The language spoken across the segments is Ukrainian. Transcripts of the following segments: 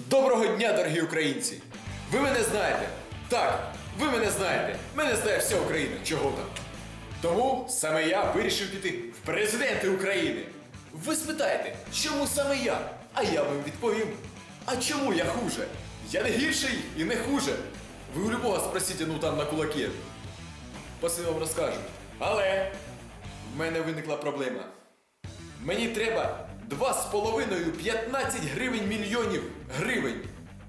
Доброго дня, дорогі українці! Ви мене знаєте. Так, ви мене знаєте. Мене знає вся Україна. Чого там? Тому саме я вирішив піти в президенти України. Ви спитаєте, чому саме я? А я вам відповім. А чому я хуже? Я не гірший і не хуже. Ви у любого спросите, ну там на кулаки. Після вам розкажу. Але в мене виникла проблема. Мені треба 2,5-15 гривень мільйонів гривень.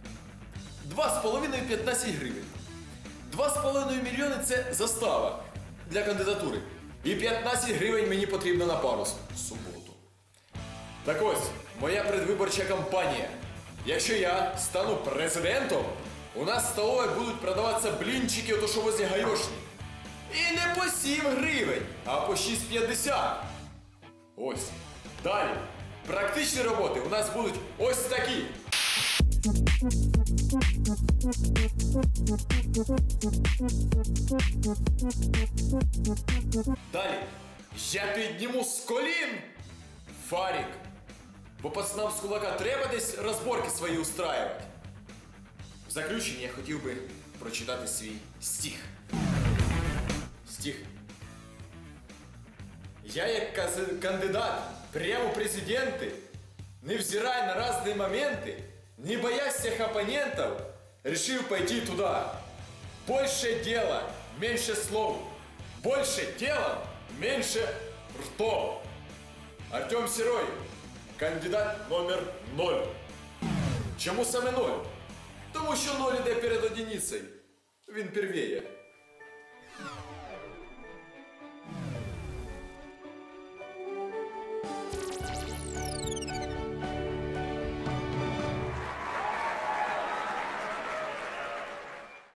2,5-15 гривень. 2,5 мільйони – це застава для кандидатури. І 15 гривень мені потрібно на парус в суботу. Так ось, моя предвиборча кампанія. Якщо я стану президентом, у нас в столовій будуть продаватися блінчики, ото що возле Гайошні. І не по 7 гривень, а по 6,50. Ось. Далі. Практичні роботи у нас будуть ось такі. Далі. Я підніму з колін фарик. Бо пацанам з кулака треба десь розборки свої устраювати. В заключення я хотів би прочитати свій стих. Стих. Я як кандидат прямо в президенты, невзирая на разные моменты, не боясь всех оппонентов, решил пойти туда. Больше дела, меньше слов. Больше дела, меньше ртов. Артем Серой, кандидат номер 0. Чому саме 0? Тому що 0 іде перед одиницею. Він первіє.